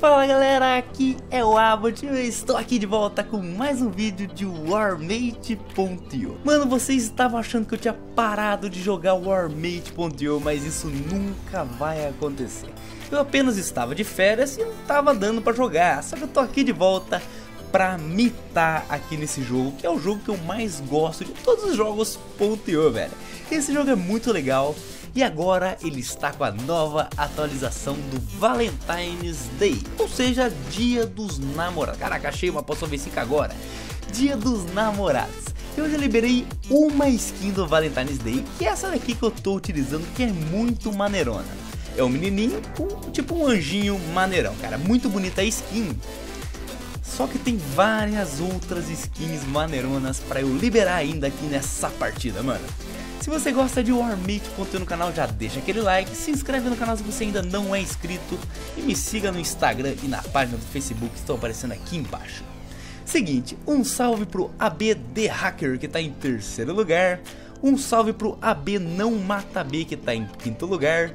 Fala galera, aqui é o Abbott e eu estou aqui de volta com mais um vídeo de Warmate.io. Mano, vocês estavam achando que eu tinha parado de jogar Warmate.io, mas isso nunca vai acontecer. Eu apenas estava de férias e não estava dando pra jogar, só que eu tô aqui de volta pra mitar aqui nesse jogo, que é o jogo que eu mais gosto de todos os jogos.io, velho. Esse jogo é muito legal. E agora ele está com a nova atualização do Valentine's Day, ou seja, Dia dos Namorados. Caraca, achei uma poção V5 agora. Dia dos Namorados. Eu já liberei uma skin do Valentine's Day, que é essa daqui que eu tô utilizando, que é muito maneirona. É um menininho com tipo um anjinho maneirão, cara. Muito bonita a skin. Só que tem várias outras skins maneironas pra eu liberar ainda aqui nessa partida, mano. Se você gosta de Warmate.io no canal, já deixa aquele like, se inscreve no canal se você ainda não é inscrito e me siga no Instagram e na página do Facebook que estão aparecendo aqui embaixo. Seguinte, um salve pro AB The Hacker que tá em terceiro lugar, um salve pro AB Não Mata B que tá em quinto lugar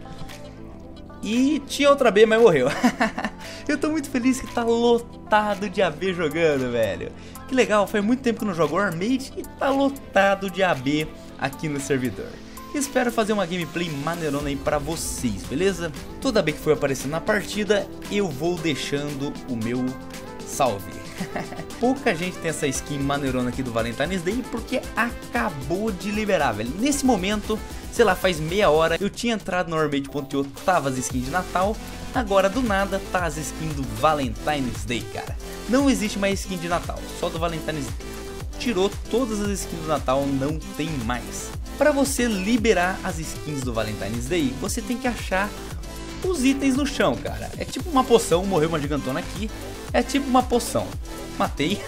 e tinha outra B, mas morreu. Eu tô muito feliz que tá lotado de AB jogando, velho. Que legal, faz muito tempo que eu não jogo Warmate e tá lotado de AB aqui no servidor. Espero fazer uma gameplay maneirona aí pra vocês, beleza? Toda vez que for aparecendo na partida, eu vou deixando o meu salve. Pouca gente tem essa skin maneirona aqui do Valentine's Day porque acabou de liberar, velho. Nesse momento, sei lá, faz meia hora, eu tinha entrado no Warmate.io, tava as skins de Natal. Agora do nada tá as skins do Valentine's Day, cara. Não existe mais skin de Natal, só do Valentine's Day. Tirou todas as skins do Natal, não tem mais. Para você liberar as skins do Valentine's Day, você tem que achar os itens no chão, cara. É tipo uma poção, morreu uma gigantona aqui. É tipo uma poção. Matei.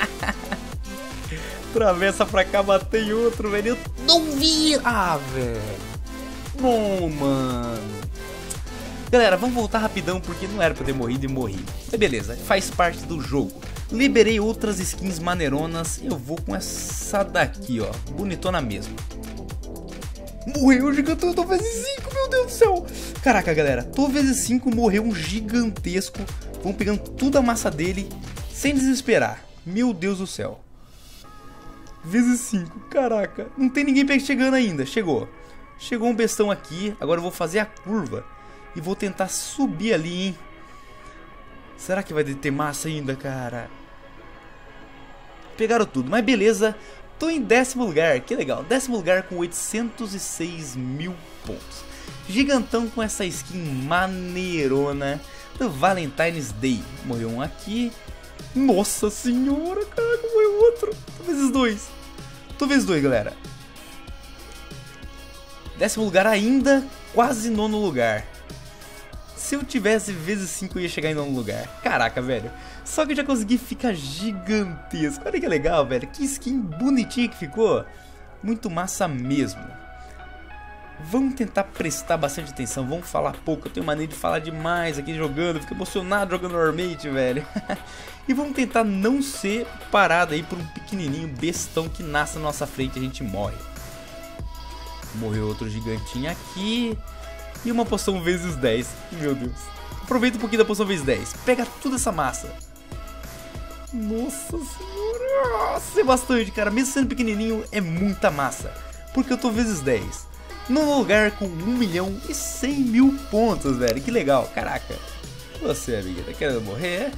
Travessa pra cá, matei outro, velho. Eu não vi. Ah, velho. Bom, mano. Galera, vamos voltar rapidão porque não era pra eu ter morrido e morri. Mas beleza, faz parte do jogo. Liberei outras skins maneironas. Eu vou com essa daqui, ó. Bonitona mesmo. Morreu um gigantão, tô vezes 5, meu Deus do céu. Caraca, galera, tô vezes 5, morreu um gigantesco. Vamos pegando toda a massa dele sem desesperar. Meu Deus do céu. Vezes 5, caraca. Não tem ninguém chegando ainda, chegou. Chegou um bestão aqui, agora eu vou fazer a curva. E vou tentar subir ali, hein. Será que vai ter massa ainda, cara? Pegaram tudo, mas beleza. Tô em 10º lugar, que legal. 10º lugar com 806 mil pontos. Gigantão com essa skin maneirona do Valentine's Day. Morreu um aqui. Nossa senhora, caraca, morreu outro. Tô vezes 2. Tô vezes 2, galera. 10º lugar ainda, quase 9º lugar. Se eu tivesse vezes 5 eu ia chegar em 9º lugar. Caraca, velho. Só que eu já consegui ficar gigantesco. Olha que legal, velho. Que skin bonitinha que ficou. Muito massa mesmo. Vamos tentar prestar bastante atenção. Vamos falar pouco. Eu tenho mania de falar demais aqui jogando. Fico emocionado jogando Warmate, velho. E vamos tentar não ser parado aí por um pequenininho bestão que nasce na nossa frente e a gente morre. Morreu outro gigantinho aqui. E uma poção vezes 10. Meu Deus. Aproveita um pouquinho da poção vezes 10. Pega toda essa massa. Nossa senhora. Nossa, é bastante, cara. Mesmo sendo pequenininho, é muita massa. Porque eu tô vezes 10. Num lugar com 1.100.000 pontos, velho. Que legal. Caraca. Você, amiga, tá querendo morrer?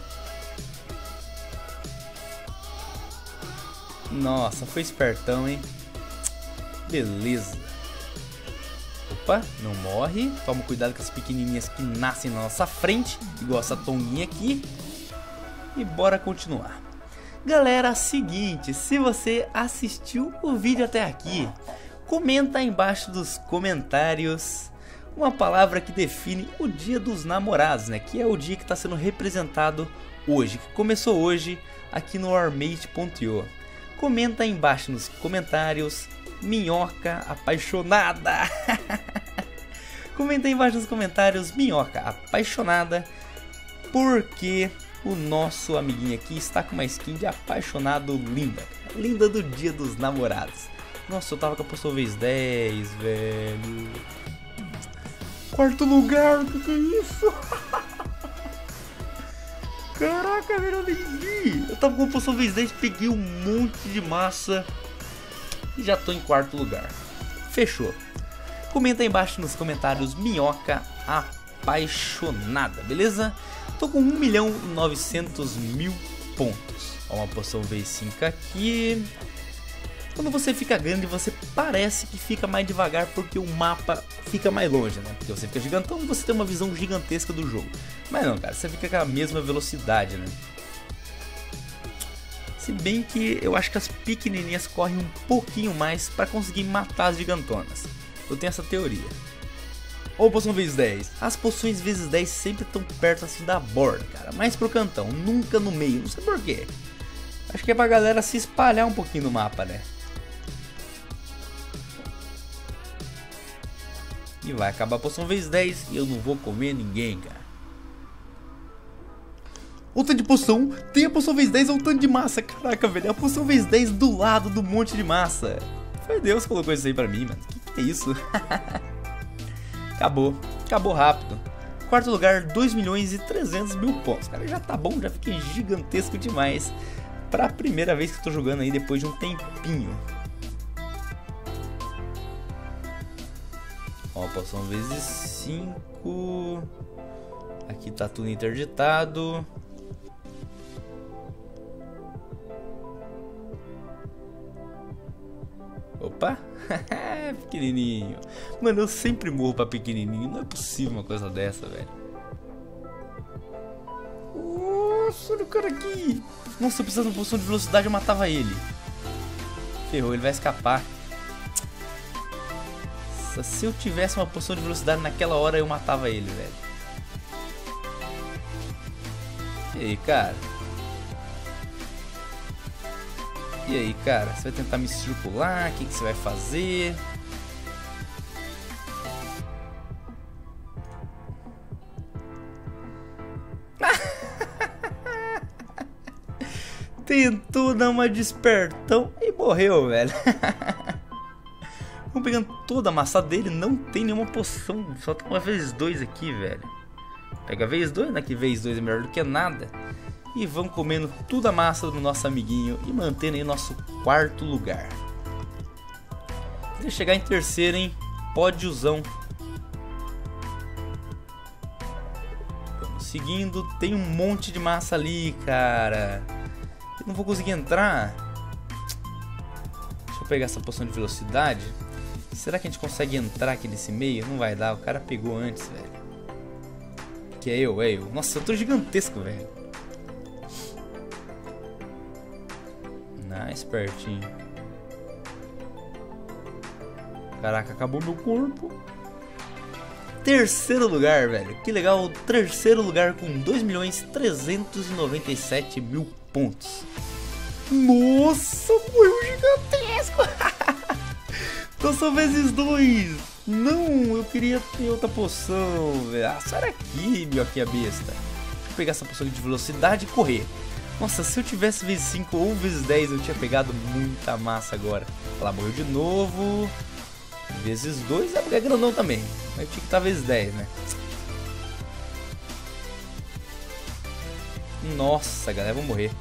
Nossa, foi espertão, hein? Beleza. Opa, não morre. Toma cuidado com as pequenininhas que nascem na nossa frente, igual essa tonguinha aqui. E bora continuar. Galera, seguinte, se você assistiu o vídeo até aqui, comenta aí embaixo dos comentários uma palavra que define o Dia dos Namorados, né? Que é o dia que está sendo representado hoje, que começou hoje aqui no Warmate.io. Comenta aí embaixo nos comentários. Minhoca apaixonada. Comenta aí embaixo nos comentários. Minhoca apaixonada. Porque o nosso amiguinho aqui está com uma skin de apaixonado linda. Linda do Dia dos Namorados. Nossa, eu tava com a poção vez 10, velho. 4º lugar, o que é isso? Caraca, velho, eu nem vi. Eu tava com a poção vezes 10, peguei um monte de massa e já tô em quarto lugar. Fechou. Comenta aí embaixo nos comentários, minhoca apaixonada, beleza? Tô com 1.900.000 pontos. Ó, uma poção V5 aqui. Quando você fica grande, você parece que fica mais devagar porque o mapa fica mais longe, né? Porque você fica gigantão e você tem uma visão gigantesca do jogo. Mas não, cara, você fica com a mesma velocidade, né? Se bem que eu acho que as pequenininhas correm um pouquinho mais para conseguir matar as gigantonas. Eu tenho essa teoria. Ou poção vezes 10. As poções vezes 10 sempre estão perto assim da borda, cara. Mais pro cantão, nunca no meio, não sei porquê. Acho que é pra galera se espalhar um pouquinho no mapa, né? E vai acabar a poção vezes 10 e eu não vou comer ninguém, cara. O tanto de poção, tem a poção vezes 10 ou o tanto de massa. Caraca, velho, é a poção vezes 10 do lado do monte de massa. Foi Deus que colocou isso aí pra mim, mano. Que é isso? Acabou rápido. Quarto lugar, 2.300.000 pontos. Cara, já tá bom, já fiquei gigantesco demais pra primeira vez que eu tô jogando aí depois de um tempinho. Ó, poção vezes 5. Aqui tá tudo interditado. Opa, pequenininho. Mano, eu sempre morro pra pequenininho. Não é possível uma coisa dessa, velho. Nossa, olha o cara aqui. Nossa, eu precisava de uma poção de velocidade, eu matava ele. Ferrou, ele vai escapar. Nossa, se eu tivesse uma poção de velocidade naquela hora, eu matava ele, velho. E aí, cara? E aí, cara? Você vai tentar me circular? O que você vai fazer? Tentou dar uma despertão e morreu, velho. Vamos pegando toda a massa dele. Não tem nenhuma poção. Só tem uma vezes 2 aqui, velho. Pega vez 2, né? Que vez 2 é melhor do que nada. E vamos comendo toda a massa do nosso amiguinho e mantendo aí o nosso quarto lugar. Queria chegar em terceiro, hein? Pódiozão. Vamos seguindo. Tem um monte de massa ali, cara. Eu não vou conseguir entrar. Deixa eu pegar essa poção de velocidade. Será que a gente consegue entrar aqui nesse meio? Não vai dar, o cara pegou antes, velho. Que é eu. Nossa, eu tô gigantesco, velho. Nice, pertinho. Caraca, acabou meu corpo. Terceiro lugar, velho. Que legal, terceiro lugar com 2.397.000 pontos. Nossa, morreu gigantesco. Então só vezes 2. Não, eu queria ter outra poção, velho. Ah, sai daqui, minhoquinha besta. Deixa eu pegar essa poção de velocidade e correr. Nossa, se eu tivesse vezes 5 ou vezes 10, eu tinha pegado muita massa agora. Olha lá, morreu de novo. Vezes 2 é grandão também. Mas tinha que estar vezes 10, né? Nossa, galera, vou morrer.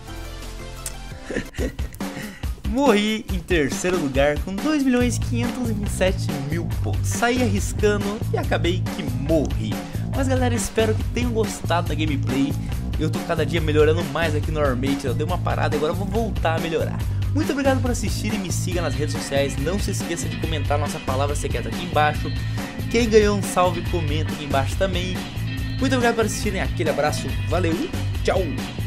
Morri em terceiro lugar com 2.527.000 pontos. Saí arriscando e acabei que morri. Mas galera, espero que tenham gostado da gameplay. Eu tô cada dia melhorando mais aqui no Warmate. Eu dei uma parada e agora vou voltar a melhorar. Muito obrigado por assistir e me siga nas redes sociais. Não se esqueça de comentar nossa palavra secreta aqui embaixo. Quem ganhou um salve, comenta aqui embaixo também. Muito obrigado por assistirem. Aquele abraço, valeu e tchau!